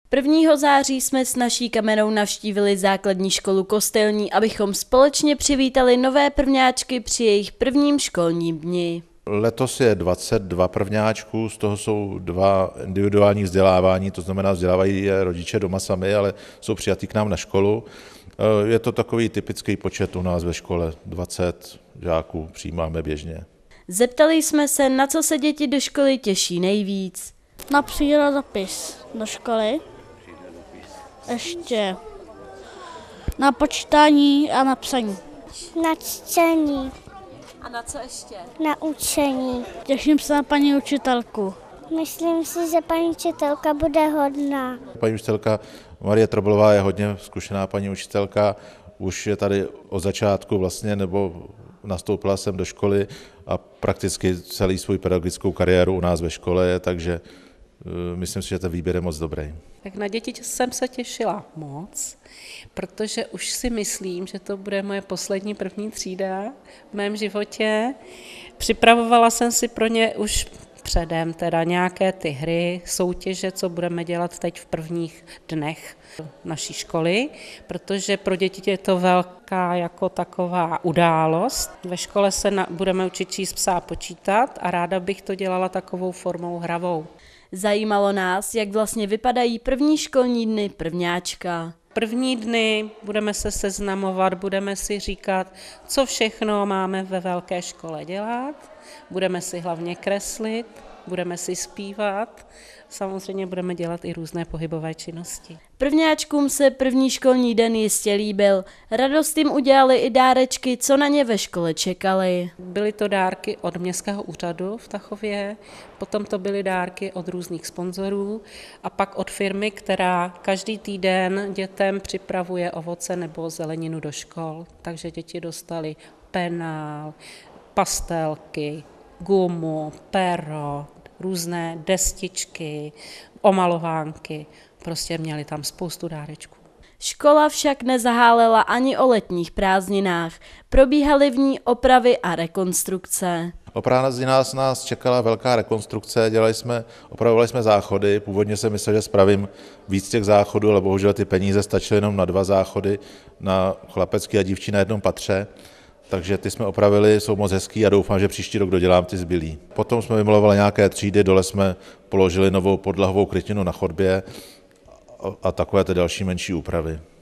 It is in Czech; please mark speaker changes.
Speaker 1: 1. září jsme s naší kamerou navštívili základní školu Kostelní, abychom společně přivítali nové prvňáčky při jejich prvním školním dni.
Speaker 2: Letos je 22 prvňáčků, z toho jsou 2 individuální vzdělávání, to znamená vzdělávají je rodiče doma sami, ale jsou přijatí k nám na školu. Je to takový typický počet u nás ve škole, 20 žáků přijímáme běžně.
Speaker 1: Zeptali jsme se, na co se děti do školy těší nejvíc.
Speaker 3: Na přírodopis do školy, ještě na počítání a na psaní.
Speaker 4: Na čtení.
Speaker 1: A na co ještě?
Speaker 4: Na učení.
Speaker 3: Těším se na paní učitelku.
Speaker 4: Myslím si, že paní učitelka bude hodná.
Speaker 2: Paní učitelka Marie Troblová je hodně zkušená paní učitelka, už je tady od začátku vlastně, nebo nastoupila jsem do školy a prakticky celý svou pedagogickou kariéru u nás ve škole je, takže myslím si, že ten výběr je moc dobrý.
Speaker 5: Tak na děti jsem se těšila moc, protože už si myslím, že to bude moje poslední první třída v mém životě. Připravovala jsem si pro ně už předem teda nějaké ty hry, soutěže, co budeme dělat teď v prvních dnech naší školy, protože pro děti je to velká jako taková událost. Ve škole se budeme učit číst, psát, počítat a ráda bych to dělala takovou formou hravou.
Speaker 1: Zajímalo nás, jak vlastně vypadají první školní dny prvňáčka.
Speaker 5: První dny budeme se seznamovat, budeme si říkat, co všechno máme ve velké škole dělat, budeme si hlavně kreslit, budeme si zpívat, samozřejmě budeme dělat i různé pohybové činnosti.
Speaker 1: Prvňáčkům se první školní den jistě líbil. Radost jim udělali i dárečky, co na ně ve škole čekali.
Speaker 5: Byly to dárky od Městského úřadu v Tachově, potom to byly dárky od různých sponzorů a pak od firmy, která každý týden dětem připravuje ovoce nebo zeleninu do škol. Takže děti dostali penál, pastelky, gumu, pero, různé destičky, omalovánky, prostě měli tam spoustu dárečků.
Speaker 1: Škola však nezahálela ani o letních prázdninách. Probíhaly v ní opravy a rekonstrukce.
Speaker 2: O prázdninách nás čekala velká rekonstrukce, opravovali jsme záchody, původně jsem myslel, že spravím víc těch záchodů, ale bohužel ty peníze stačily jenom na 2 záchody, na chlapecký a dívčí na jednom patře. Takže ty jsme opravili, jsou moc hezký a doufám, že příští rok dodělám ty zbylý. Potom jsme vymalovali nějaké třídy, dole jsme položili novou podlahovou krytinu na chodbě a takové ty další menší úpravy.